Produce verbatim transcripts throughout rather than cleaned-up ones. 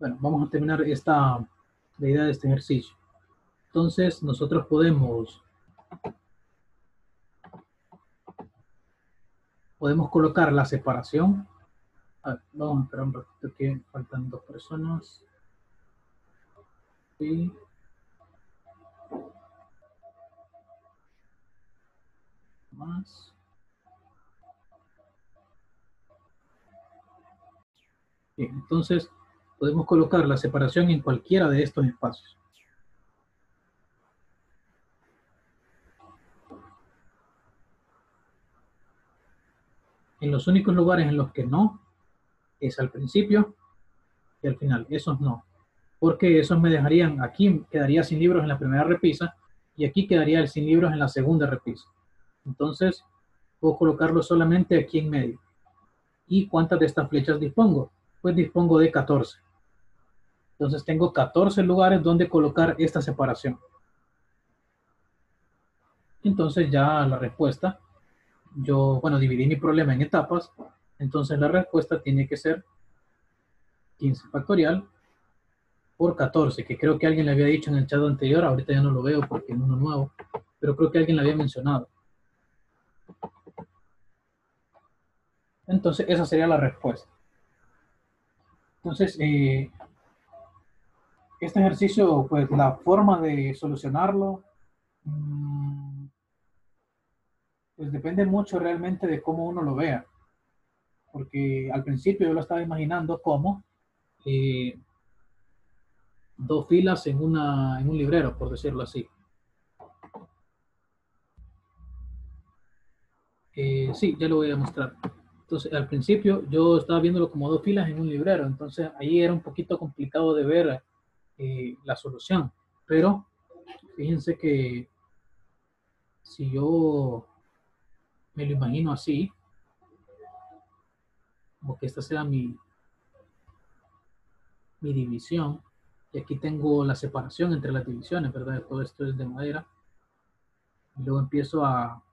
Bueno, vamos a terminar esta, la idea de este ejercicio. Entonces, nosotros podemos, podemos colocar la separación. A ver, vamos a esperar un ratito que faltan dos personas. Sí. Más. Bien, entonces podemos colocar la separación en cualquiera de estos espacios. En los únicos lugares en los que no es al principio y al final, esos no, porque esos me dejarían, aquí quedaría sin libros en la primera repisa y aquí quedaría el sin libros en la segunda repisa. Entonces puedo colocarlo solamente aquí en medio. ¿Y cuántas de estas flechas dispongo? Pues dispongo de catorce. Entonces tengo catorce lugares donde colocar esta separación. Entonces ya la respuesta, yo, bueno, dividí mi problema en etapas, entonces la respuesta tiene que ser quince factorial por catorce, que creo que alguien le había dicho en el chat anterior, ahorita ya no lo veo porque es uno nuevo, pero creo que alguien le había mencionado. Entonces esa sería la respuesta. Entonces, eh, este ejercicio, pues la forma de solucionarlo, mmm, pues depende mucho realmente de cómo uno lo vea. Porque al principio yo lo estaba imaginando como eh, dos filas en, una, en un librero, por decirlo así. Eh, sí, ya lo voy a mostrar. Entonces, al principio yo estaba viéndolo como dos filas en un librero, entonces ahí era un poquito complicado de ver eh, la solución. Pero fíjense que si yo me lo imagino así, como que esta sea mi, mi división, y aquí tengo la separación entre las divisiones, ¿verdad? Todo esto es de madera. Y luego empiezo a,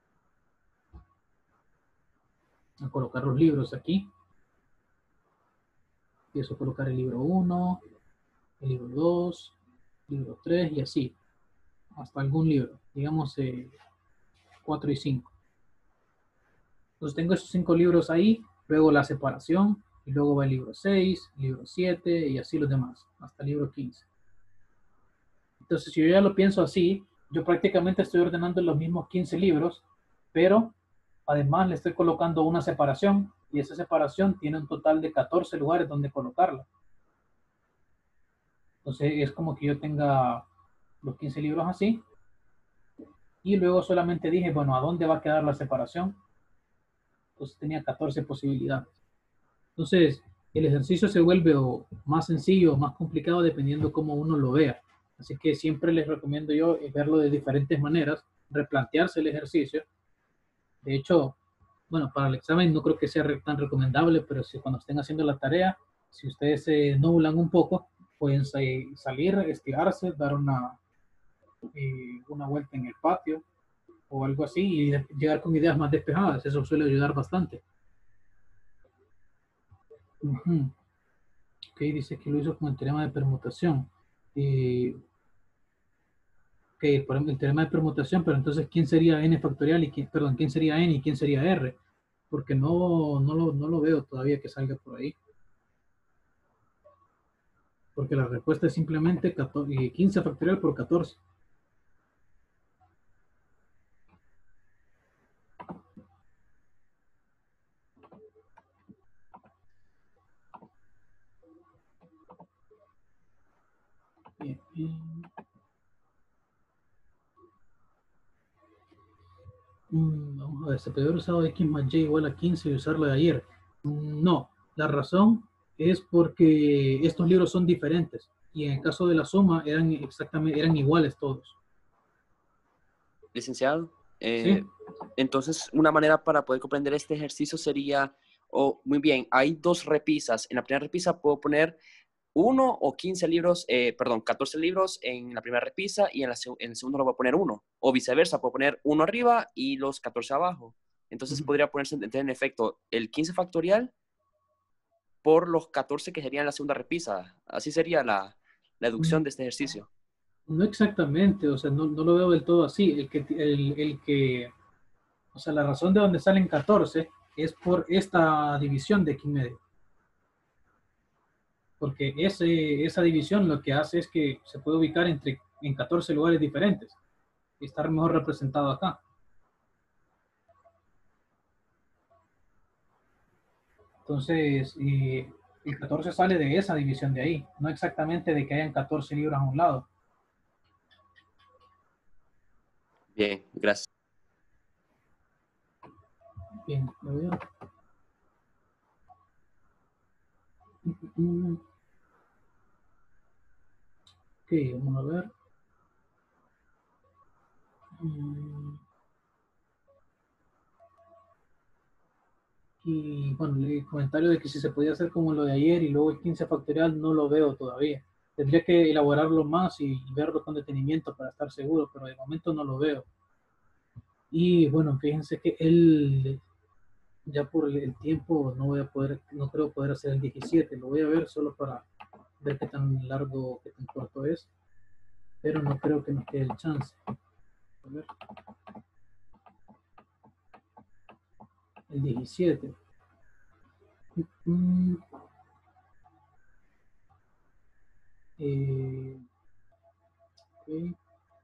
a colocar los libros aquí. Empiezo a colocar el libro uno, el libro dos, el libro tres y así, hasta algún libro, digamos eh, cuatro y cinco. Entonces tengo esos cinco libros ahí, luego la separación, y luego va el libro seis, el libro siete y así los demás, hasta el libro quince. Entonces si yo ya lo pienso así, yo prácticamente estoy ordenando los mismos quince libros, pero además le estoy colocando una separación, y esa separación tiene un total de catorce lugares donde colocarla. Entonces es como que yo tenga los quince libros así, y luego solamente dije, bueno, ¿a dónde va a quedar la separación? Entonces tenía catorce posibilidades. Entonces, el ejercicio se vuelve o más sencillo o más complicado dependiendo cómo uno lo vea. Así que siempre les recomiendo yo verlo de diferentes maneras, replantearse el ejercicio. De hecho, bueno, para el examen no creo que sea tan recomendable, pero si cuando estén haciendo la tarea, si ustedes se nublan un poco, pueden salir, estirarse, dar una, eh, una vuelta en el patio o algo así y llegar con ideas más despejadas. Eso suele ayudar bastante. Uh-huh. Ok, dice que lo hizo con el teorema de permutación. Eh, ok, el, el teorema de permutación, pero entonces, ¿quién sería n factorial y quién, perdón, quién sería n y quién sería r? Porque no, no, lo, no lo veo todavía que salga por ahí. Porque la respuesta es simplemente catorce, quince factorial por catorce. Bien, bien. Mm, vamos a ver, se puede haber usado x más y igual a quince y usarlo de ayer. Mm, no, la razón es porque estos libros son diferentes y en el caso de la suma eran exactamente eran iguales todos. Licenciado, eh, ¿Sí? entonces una manera para poder comprender este ejercicio sería, oh, muy bien, hay dos repisas. En la primera repisa puedo poner uno o quince libros, eh, perdón, catorce libros en la primera repisa y en, la, en el segundo lo voy a poner uno. O viceversa, puedo poner uno arriba y los catorce abajo. Entonces Uh-huh. podría ponerse en efecto el quince factorial por los catorce que serían la segunda repisa. Así sería la, la deducción de este ejercicio. No exactamente, o sea, no, no lo veo del todo así. El que, el, el que, o sea, la razón de donde salen catorce es por esta división de aquí en medio. Porque ese, esa división lo que hace es que se puede ubicar entre, en catorce lugares diferentes y estar mejor representado acá. Entonces, eh, el catorce sale de esa división de ahí, no exactamente de que hayan catorce libros a un lado. Bien, gracias. Bien, a ver. Ok, vamos a ver. Y bueno, el comentario de que si se podía hacer como lo de ayer y luego el quince factorial no lo veo todavía. Tendría que elaborarlo más y verlo con detenimiento para estar seguro, pero de momento no lo veo. Y bueno, fíjense que él, ya por el tiempo, no voy a poder, no creo poder hacer el diecisiete. Lo voy a ver solo para ver qué tan largo, qué tan corto es. Pero no creo que nos quede el chance. A ver. El diecisiete. Mm, eh, okay.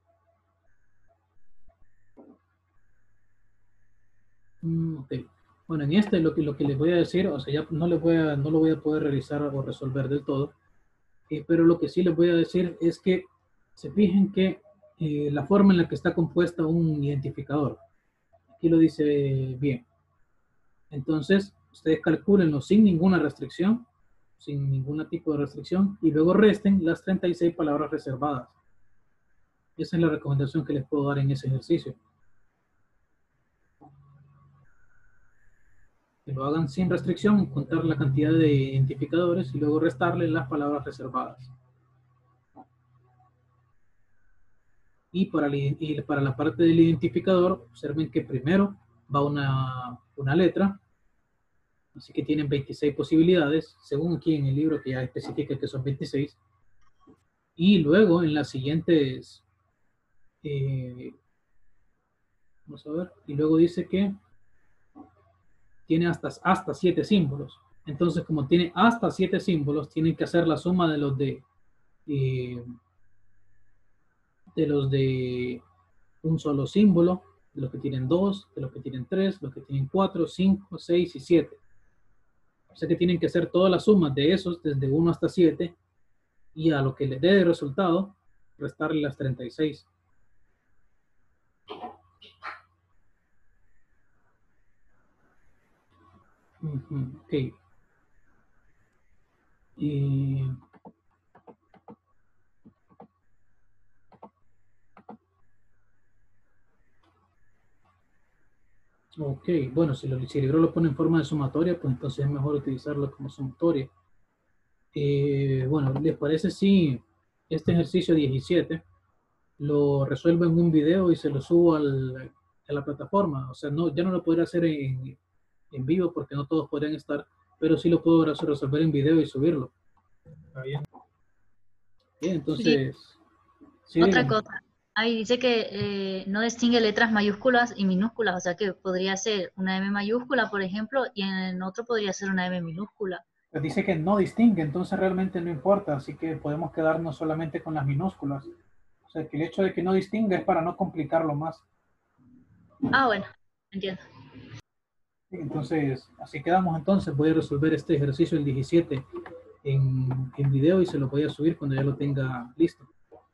Mm, ok. Bueno, en este lo que, lo que les voy a decir, o sea, ya no, les voy a, no lo voy a poder realizar o resolver del todo, eh, pero lo que sí les voy a decir es que se fijen que eh, la forma en la que está compuesta un identificador, aquí lo dice bien. Entonces, ustedes calculenlo sin ninguna restricción, sin ningún tipo de restricción, y luego resten las treinta y seis palabras reservadas. Esa es la recomendación que les puedo dar en ese ejercicio. Que lo hagan sin restricción, contar la cantidad de identificadores y luego restarle las palabras reservadas. Y para, y para la parte del identificador, observen que primero va una, una letra, así que tienen veintiséis posibilidades, según aquí en el libro que ya especifica que son veintiséis. Y luego en las siguientes, eh, vamos a ver, y luego dice que tiene hasta, hasta siete símbolos. Entonces, como tiene hasta siete símbolos, tienen que hacer la suma de los de, eh, de los de un solo símbolo, de los que tienen dos, de los que tienen tres, los que tienen cuatro, cinco, seis y siete. O sea que tienen que hacer todas las sumas de esos desde uno hasta siete y a lo que les dé de resultado, restarle las treinta y seis. Uh-huh. Ok. Y... Ok, bueno, si, lo, si el libro lo pone en forma de sumatoria, pues entonces es mejor utilizarlo como sumatoria. Eh, bueno, ¿les parece si este ejercicio diecisiete lo resuelvo en un video y se lo subo al, a la plataforma? O sea, no, ya no lo podré hacer en, en vivo porque no todos podrían estar, pero sí lo puedo resolver en video y subirlo. ¿Está bien? Bien, entonces, sí, Otra díganme. cosa, ahí dice que eh, no distingue letras mayúsculas y minúsculas, o sea que podría ser una M mayúscula, por ejemplo, y en el otro podría ser una M minúscula. Pues dice que no distingue, entonces realmente no importa, así que podemos quedarnos solamente con las minúsculas. O sea, que el hecho de que no distinga es para no complicarlo más. Ah, bueno, entiendo. Entonces, así quedamos entonces. Voy a resolver este ejercicio el diecisiete en, en video y se lo voy a subir cuando ya lo tenga listo.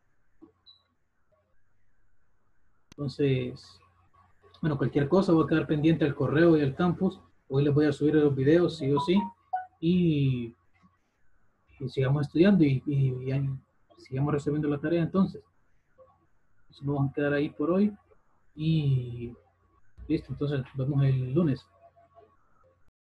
Entonces, bueno, cualquier cosa voy a quedar pendiente al correo y al campus. Hoy les voy a subir los videos, sí o sí. Y, y sigamos estudiando y, y, y sigamos resolviendo la tarea entonces. Entonces, nos vamos a quedar ahí por hoy. Y listo, entonces nos vemos el lunes.